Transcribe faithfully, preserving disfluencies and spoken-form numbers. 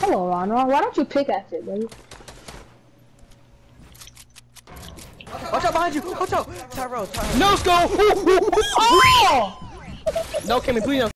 Hello, Ronald. Why don't you pickaxe it, baby? Watch out behind you! Watch out! Tyrell, Tyrell. No scope! No, Kimmy, please no.